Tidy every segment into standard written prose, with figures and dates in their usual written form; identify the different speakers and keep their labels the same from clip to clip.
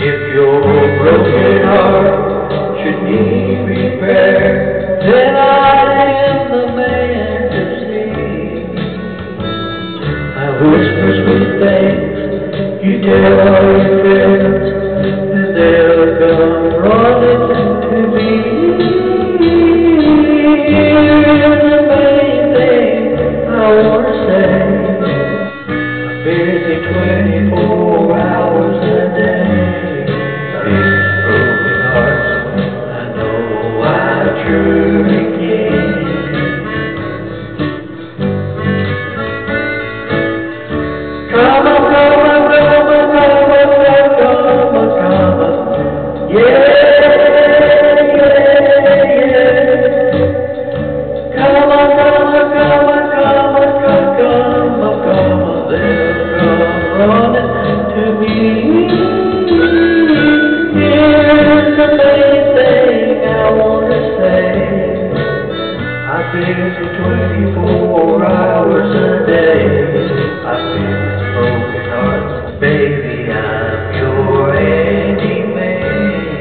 Speaker 1: If your broken heart should need repair, then I am the man to see. I whisper sweet things, you tell all your friends, and they'll come running to me. The main thing I want to say, I'm busy 24 hours a day. These broken hearts, I know I truly care. Come on, come on, come on, come on, come on, come on, yeah, yeah, yeah. Come on, come on, come on, come on, come on, come on, they'll come running to me. Here's the main thing I want to say, I've been busy 24 hours a day. I've been broken hearts, baby, I'm your handyman.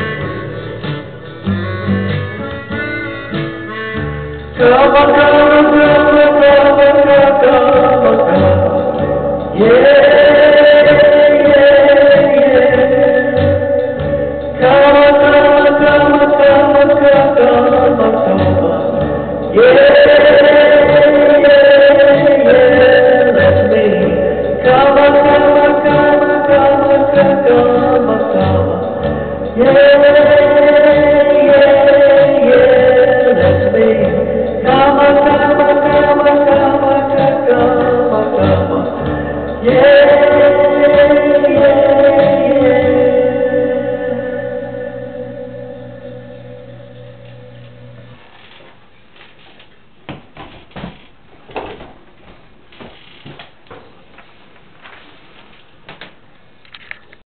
Speaker 1: Come on, come on, come on, come on, come on, come on, yeah, yeah, yeah. Come on, come on, come on, come on, come on, come on, yeah, yeah, yeah, that's me. Come on, come on, come on, come on, come on, come on, yeah.